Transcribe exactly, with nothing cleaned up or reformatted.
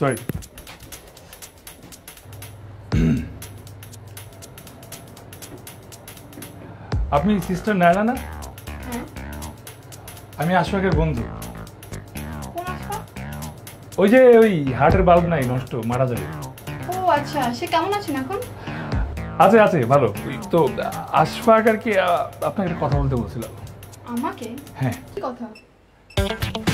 Sorry. আপনি sister Naila না? আমি আশফাকের বন্ধু। ওই যে ওই হার্টের বাল্ব নাই, নষ্ট, মারা যাবে। ও আচ্ছা, সে কেমন আছেন এখন? আছে আছে ভালো। তো আশফাক আর কি আপনাকে একটা কথা বলতে বলছিলাম। আমাকে? হ্যাঁ। কি কথা?